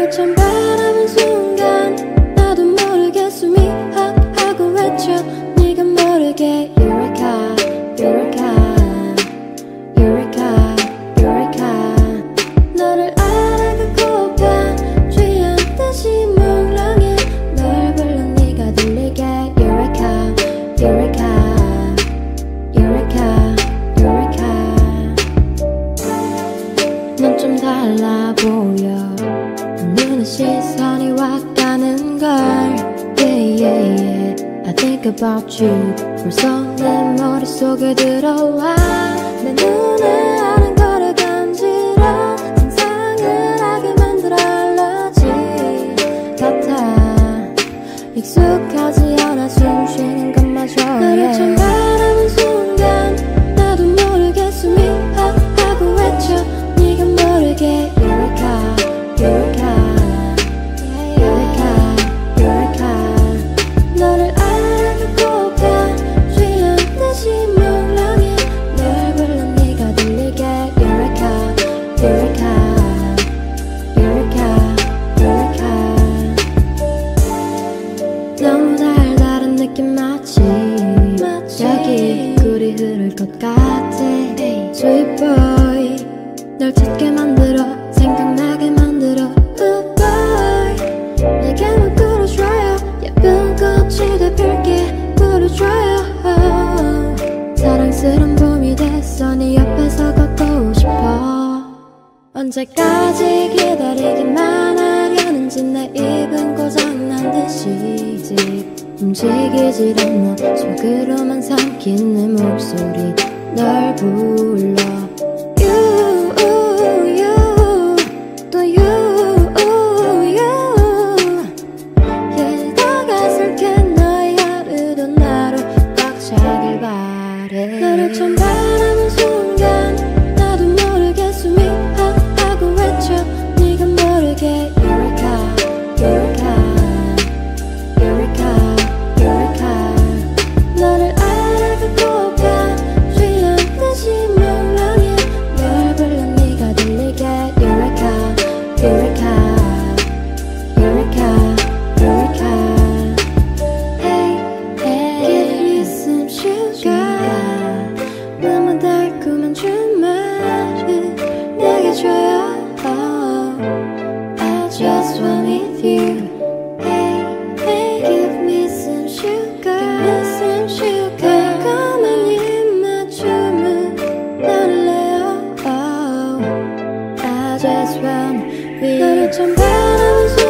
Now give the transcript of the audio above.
너를 처음 바라본 순간 나도 모르게 숨이 헉 하고 외쳐 네가 모르게 Eureka, Eureka, Eureka, Eureka. 너를 알아가고파 취한듯이 몽롱해 널 불러 네가 들리게 Eureka, Eureka, Eureka, Eureka. 넌 좀 달라 보여 눈에 시선이 확 가는 걸 yeah, yeah, yeah. I think about you 벌써 내 머릿속에 들어와 내 눈에 아는 거를 간지러 상상을 하게 만들어 알러지 같아 익숙하지 않아 숨 쉬는 것마저 너를 처음 바라본 순간 나도 모르게 숨이 헉 하고 외쳐 네가 모르게 Eureka, Eureka, Eureka, Eureka. 너를 알아가고파 취한듯이 몽롱해 널 불러 네가 들리게 Eureka, Eureka, Eureka, Eureka. 너무 달달한 느낌 마치 여기 꿀이 흐를 것 같아 Sweet boy 널 찾게 만들어 생각나게 만들어 Ooh boy 내게만 끌어줘요 예쁜 꽃이 돼 펼게 부르줘요 사랑스런 봄이 됐어 네 옆에서 걷고 싶어 언제까지 기다리기만 하려는지 내 입은 고장난 듯이 움직이질 않아 속으로만 삼킨 내 목소리 널 불러 You, you, 또 you, you yeah, 더 가슬게 너의 하루도 나로 꽉 차길 바래 너를 처음 바라본 순간 나도 모르게 숨이 헉 하고 외쳐 네가 모르게 Eureka, Eureka, Eureka, Eureka. 너를 알아가고파 취한듯이 몽롱해 널 불러 네가 들리게 Eureka, Eureka, Eureka, Eureka. Hey, hey, give me some sugar 너무 달콤한 주말을 내게 줘요 I just want with you Hey, hey, give me some sugar give me some sugar 달콤한 입맞춤을 너를 내요 I just want with you 너를 처음 바라본 순간